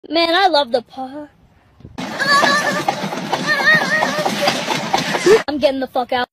Man, I love the park. I'm getting the fuck out.